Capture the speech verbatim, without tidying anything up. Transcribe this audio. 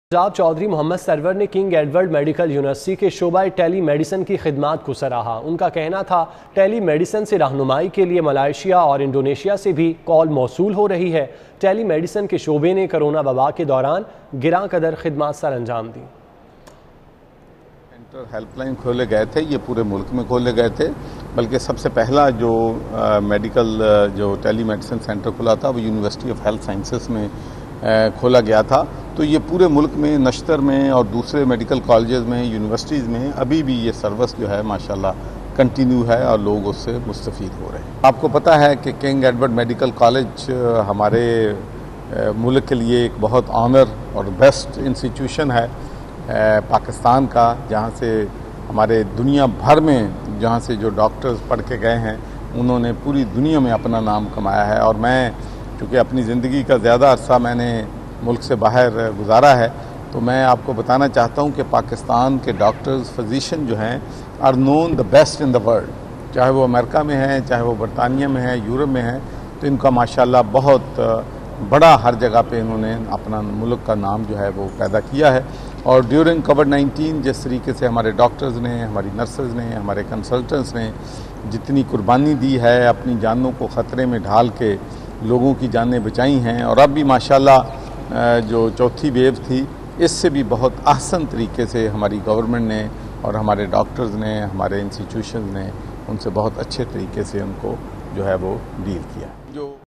पंजाब चौधरी मोहम्मद सरवर ने King Edward medical university के शोबा टेली मेडिसिन की खिदमात को सराहा। उनका कहना था, टेली मेडिसिन से रहनुमाई के लिए मलाइशिया और इंडोनेशिया से भी कॉल मौसूल हो रही है। टेली मेडिसिन के शोबे ने कोरोना वबा के दौरान गिरां कदर खिदमात सर अंजाम दी। हेल्पलाइन खोले गए थे, ये पूरे मुल्क में खोले गए थे, बल्कि सबसे पहला जो आ, मेडिकल जो टेली मेडिसिन सेंटर खुला था वो यूनिवर्सिटी ऑफ हेल्थ साइंसेस में आ, खोला गया था। तो ये पूरे मुल्क में, नश्तर में और दूसरे मेडिकल कॉलेजेस में, यूनिवर्सिटीज़ में अभी भी ये सर्विस जो है माशाल्लाह कंटिन्यू है और लोग उससे मुस्तफ़ीद हो रहे हैं। आपको पता है कि किंग एडवर्ड मेडिकल कॉलेज हमारे मुल्क के लिए एक बहुत ऑनर और बेस्ट इंस्टीट्यूशन है पाकिस्तान का, जहाँ से हमारे दुनिया भर में जहाँ से जो डॉक्टर्स पढ़ के गए हैं उन्होंने पूरी दुनिया में अपना नाम कमाया है। और मैं चूँकि अपनी ज़िंदगी का ज़्यादा अरसा मैंने मुल्क से बाहर गुजारा है, तो मैं आपको बताना चाहता हूँ कि पाकिस्तान के डॉक्टर्स, फिजिशियन जो हैं are known the best in the world. चाहे वो अमेरिका में हैं, चाहे वो बरतानिया में है, यूरोप में है, तो इनका माशाल्लाह बहुत बड़ा हर जगह पे इन्होंने अपना मुल्क का नाम जो है वो पैदा किया है। और ड्यूरिंग कोविड नाइन्टीन जिस तरीके से हमारे डॉक्टर्स ने, हमारी नर्सेज ने, हमारे कंसल्टेंट्स ने जितनी कुर्बानी दी है, अपनी जानों को ख़तरे में ढाल के लोगों की जानें बचाई हैं, और अब भी माशाल्लाह जो चौथी वेव थी इससे भी बहुत आसान तरीके से हमारी गवर्नमेंट ने और हमारे डॉक्टर्स ने, हमारे इंस्टीट्यूशन ने उनसे बहुत अच्छे तरीके से उनको जो है वो डील किया।